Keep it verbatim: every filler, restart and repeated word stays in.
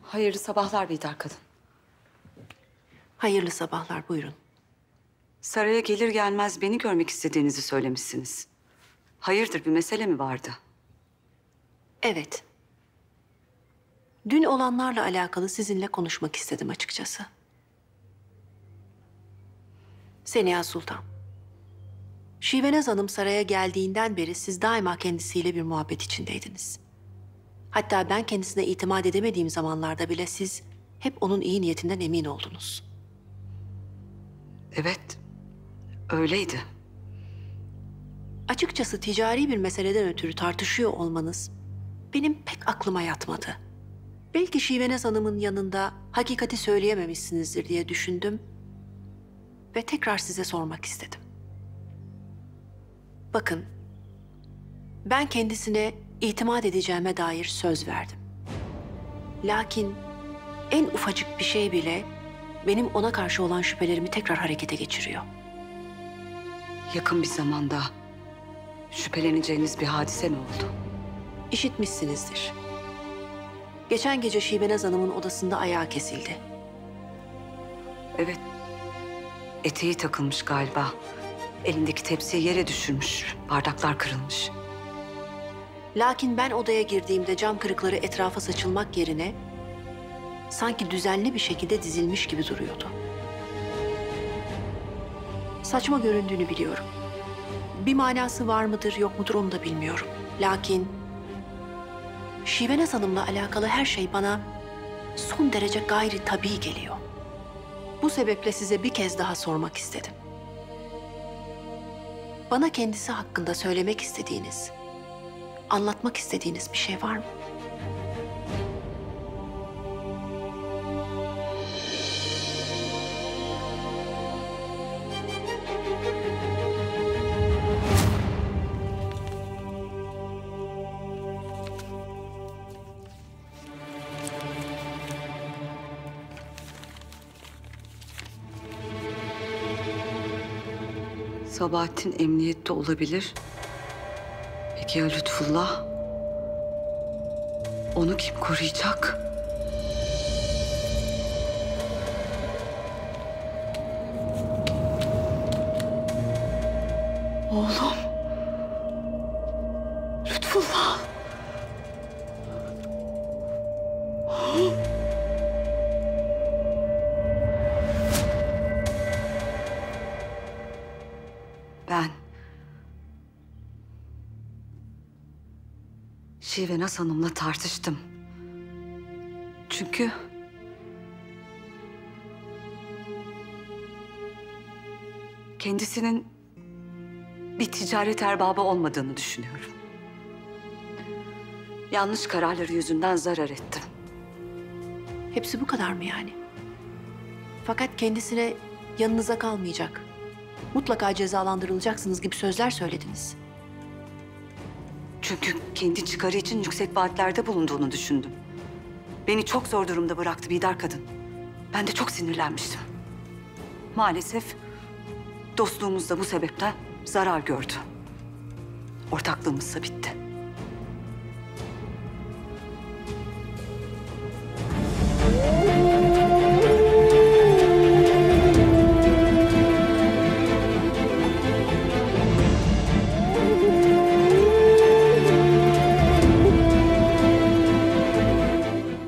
Hayırlı sabahlar Bihter Kadın. Hayırlı sabahlar, buyurun. Saraya gelir gelmez beni görmek istediğinizi söylemişsiniz. Hayırdır, bir mesele mi vardı? Evet. Dün olanlarla alakalı sizinle konuşmak istedim açıkçası. Seniha Sultan. Şivenaz Hanım saraya geldiğinden beri siz daima kendisiyle bir muhabbet içindeydiniz. Hatta ben kendisine itimat edemediğim zamanlarda bile siz hep onun iyi niyetinden emin oldunuz. Evet, öyleydi. Açıkçası ticari bir meseleden ötürü tartışıyor olmanız benim pek aklıma yatmadı. Belki Şivenaz Hanım'ın yanında hakikati söyleyememişsinizdir diye düşündüm ve tekrar size sormak istedim. Bakın, ben kendisine itimat edeceğime dair söz verdim. Lakin en ufacık bir şey bile benim ona karşı olan şüphelerimi tekrar harekete geçiriyor. Yakın bir zamanda şüpheleneceğiniz bir hadise mi oldu? İşitmişsinizdir. Geçen gece Şivenaz Hanım'ın odasında ayağı kesildi. Evet, eteği takılmış galiba. Elindeki tepsiyi yere düşürmüş, bardaklar kırılmış. Lakin ben odaya girdiğimde cam kırıkları etrafa saçılmak yerine sanki düzenli bir şekilde dizilmiş gibi duruyordu. Saçma göründüğünü biliyorum. Bir manası var mıdır yok mudur onu da bilmiyorum. Lakin Şivenaz Hanım'la alakalı her şey bana son derece gayri tabii geliyor. Bu sebeple size bir kez daha sormak istedim. Bana kendisi hakkında söylemek istediğiniz, anlatmak istediğiniz bir şey var mı? Sabahattin emniyette olabilir. Peki ya Lütfullah? Onu kim koruyacak? Oğlum. Lütfullah. Ben Şivenaz Hanım'la tartıştım. Çünkü kendisinin bir ticaret erbabı olmadığını düşünüyorum. Yanlış kararları yüzünden zarar ettim. Hepsi bu kadar mı yani? Fakat kendisine yanınıza kalmayacak, mutlaka cezalandırılacaksınız gibi sözler söylediniz. Çünkü kendi çıkarı için yüksek vaatlerde bulunduğunu düşündüm. Beni çok zor durumda bıraktı Bihter Kadın. Ben de çok sinirlenmiştim. Maalesef dostluğumuz da bu sebepten zarar gördü. Ortaklığımız da bitti.